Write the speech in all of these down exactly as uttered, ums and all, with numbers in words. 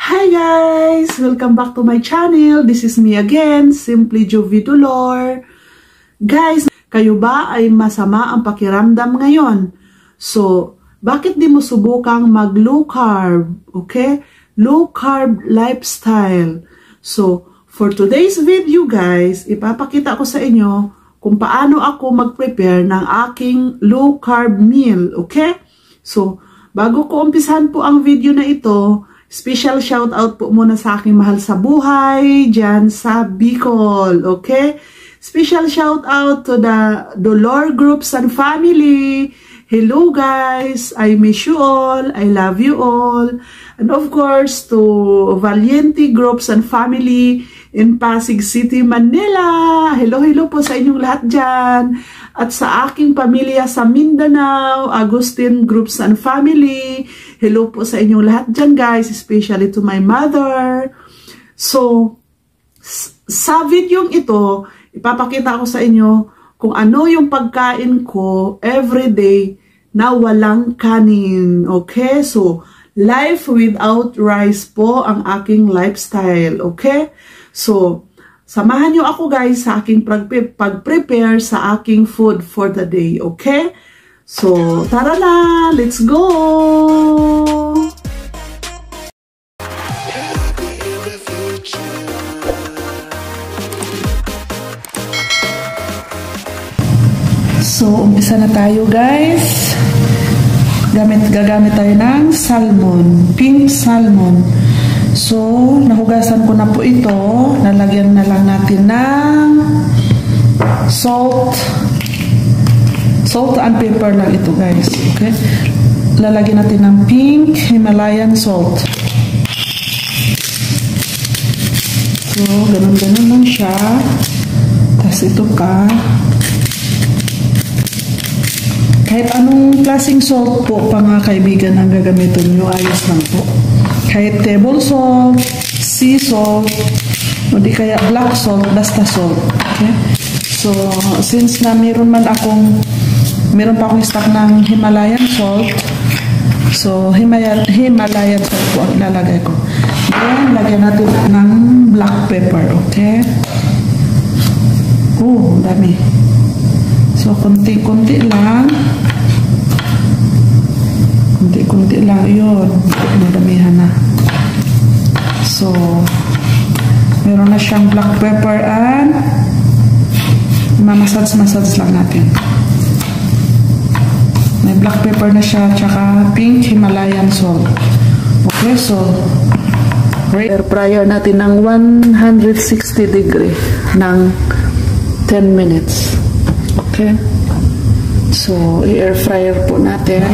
Hi guys! Welcome back to my channel. This is me again, Simply Jovie Dolor. Guys, kayo ba ay masama ang pakiramdam ngayon? So, bakit di mo subukang mag low carb? Okay? Low carb lifestyle. So, for today's video guys, ipapakita ko sa inyo kung paano ako mag-prepare ng aking low carb meal. Okay? So, bago ko umpisahan po ang video na ito, special shout out po muna sa aking mahal sa buhay dyan sa Bicol. Okay? Special shout out to the Dolor groups and family. Hello guys, I miss you all, I love you all. And of course to Valiente groups and family in Pasig City, Manila. Hello, hello po sa inyong lahat dyan. At sa aking pamilya sa Mindanao, Agustin groups and family. Hello po sa inyong lahat dyan guys, especially to my mother. So, sa video ito, ipapakita ko sa inyo kung ano yung pagkain ko everyday na walang kanin. Okay? So, life without rice po ang aking lifestyle. Okay? So, samahan nyo ako guys sa aking pag-prepare sa aking food for the day. Okay? So, tara na! Let's go! So, umpisa na tayo guys. Gamit, gagamit tayo ng salmon. Pink salmon. So, nahugasan ko na po ito. Nalagyan na lang natin ng salt. Salt and pepper lang ito guys. Okay? Lalagyan natin ng pink Himalayan salt. So, ganun-ganun lang siya. Tapos ito pa. Kahit anong klaseng salt po pa mga kaibigan ang gagamitin nyo, ayos lang po. Kahit table salt, sea salt, o di kaya black salt, basta salt. Okay? So, since na meron man akong, meron pa akong stock ng Himalayan salt, so Himalayan, Himalayan salt po ang ilalagay ko. Then, lagyan natin ng black pepper. Okay? Oh, dami. So, konti-konti lang. Konti-konti lang yun. Madamihan na. So, meron na siyang black pepper and mamasage-massage lang natin. May black pepper na siya tsaka pink Himalayan salt. Okay, so, air fryer natin ng one hundred sixty degree ng ten minutes. Okay. So, i-air fryer po natin.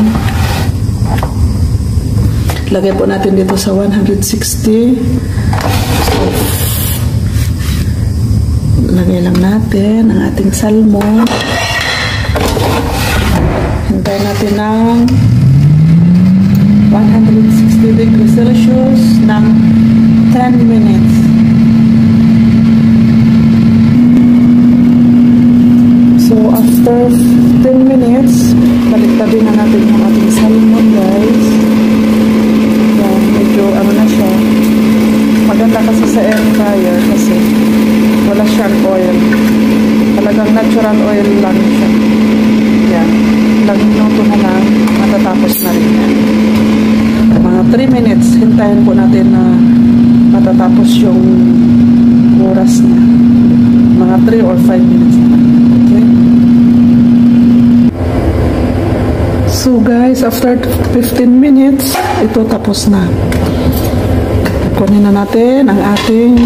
Lagay po natin dito sa one hundred sixty. So, lagay lang natin ang ating salmon. Hintayin natin ng one hundred sixty degrees Celsius ng ten minutes. So, after ten minutes, balik-tabi na natin yung ating salmon, guys. Yan, medyo ano na siya. Maganda kasi sa air fryer kasi wala siyang oil. Talagang natural oil lang siya. Yan. Ilang minuto na lang, matatapos na rin yan. Mga three minutes, hintayin po natin na matatapos yung oras niya. Mga three or five minutes na lang. So guys, after fifteen minutes, ito tapos na. Kunin na natin ang ating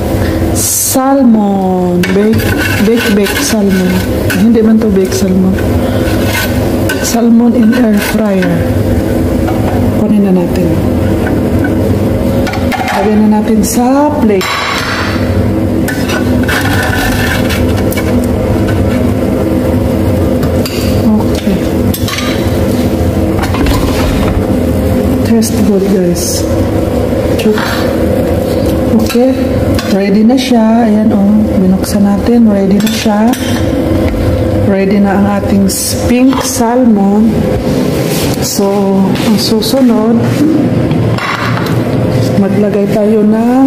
salmon. Bake, bake, bake salmon. Hindi man to bake salmon. Salmon in air fryer. Kunin na natin. Lagyan na natin sa plate. Test good guys. Okay, ready na siya. Ayan o, oh, binuksan natin. Ready na siya. Ready na ang ating pink salmon. So, ang susunod, maglagay tayo ng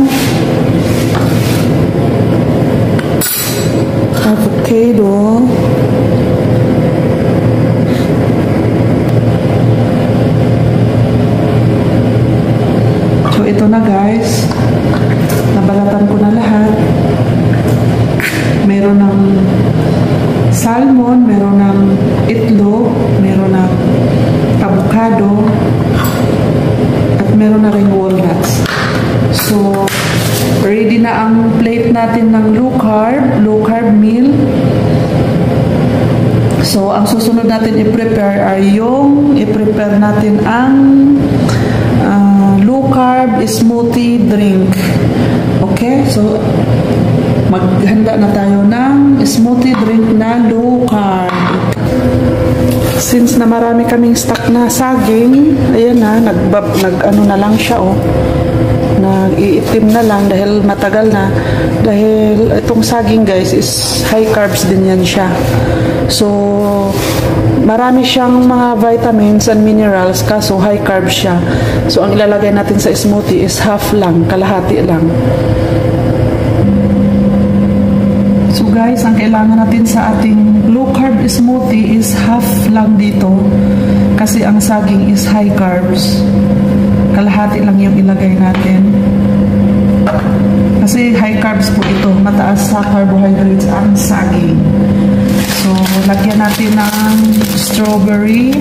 avocado. So ito na guys, nabalatan ko na lahat. Meron ng salmon, meron ng itlog, meron ng avocado, at meron na rin walnuts. So, ready na ang plate natin ng low carb, low carb meal. So, ang susunod natin i-prepare ay yung i-prepare natin ang uh, low carb smoothie drink. Okay? So, maghanda na tayo ng smoothie drink na low carb. Since na marami kaming stock na saging, ayan na, nag, nag ano na lang siya, oh. Nag-iitim na lang dahil matagal na. Dahil itong saging guys is high carbs din yan siya. So, marami siyang mga vitamins and minerals, kaso high carbs siya. So, ang ilalagay natin sa smoothie is half lang, kalahati lang. So guys, ang kailangan natin sa ating low carb smoothie is half lang dito. Kasi ang saging is high carbs. Kalahati lang yung ilagay natin. Kasi high carbs po ito. Mataas sa carbohydrates ang saging. So, lagyan natin ng strawberry.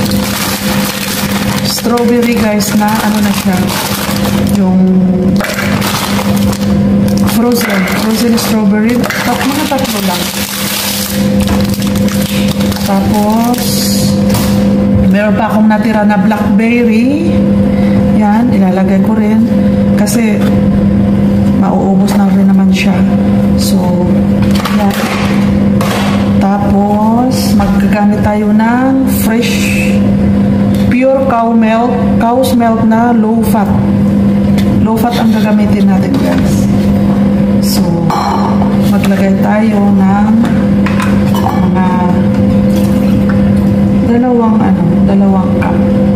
Strawberry guys na ano na siya. Yung frozen. Frozen strawberry. Tapos mga tatlo lang. Tapos, meron pa akong natira na blackberry. Yan, ilalagay ko rin. Kasi, mauubos na rin naman siya. So, yan. Tapos, magagamit tayo ng fresh, pure cow milk, cow's milk na low fat. Low fat ang gagamitin natin, guys. So, maglagay tayo ng mga dalawang ano, dalawang cup.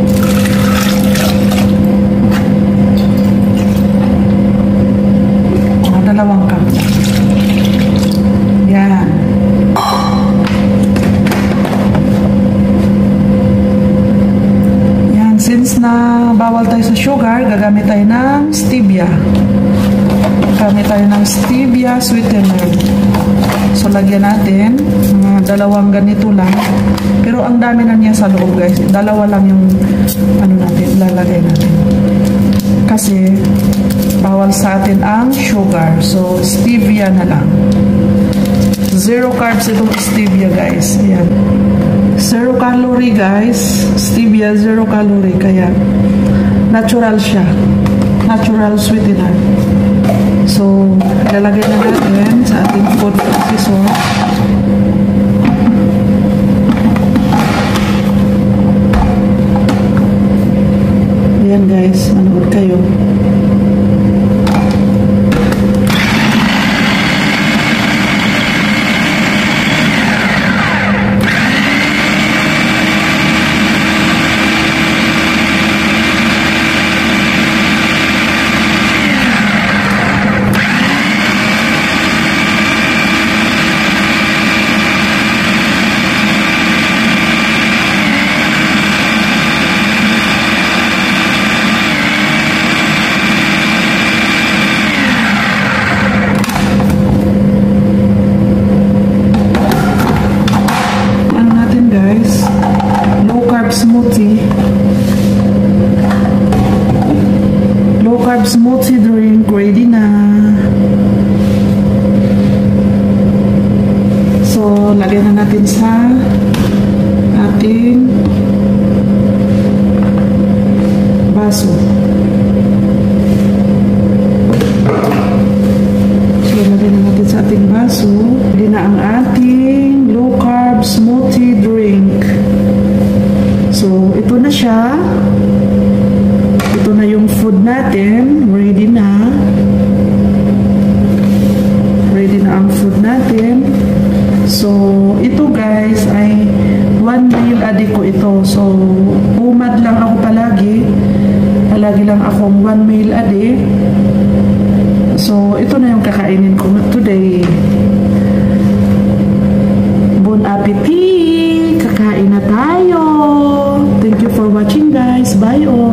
Mga dalawang cup. Yan. Yan, since na bawal tayo sa sugar, gagamit tayo ng stevia. Gagamit tayo ng stevia sweetener. So, lagyan natin mga dalawang ganito lang. Pero ang dami na niya sa loob, guys. Dalawa lang yung ano natin, lalagay natin. Kasi, bawal sa atin ang sugar. So, stevia na lang. Zero carbs itong stevia, guys. Ayan. Zero calorie, guys. Stevia, zero calorie. Kaya, natural siya. Natural sweetener. So, lalagay na natin sa ating food processor. Ayan guys, manood kayo. Smoothie. Low carb smoothie drink ready na. So, lagyan na natin sa ating baso. So, lagyan na natin sa ating baso. Ready na ang ating low carb smoothie drink. So, ito na siya. Ito na yung food natin. Ready na. Ready na ang food natin. So, ito guys ay one meal a day ko ito. So, umad lang ako palagi. Palagi lagi lang akong one meal a day. So, ito na yung kakainin ko today. Bon appetit! Kakain na tayo! Thank you for watching guys. Bye all!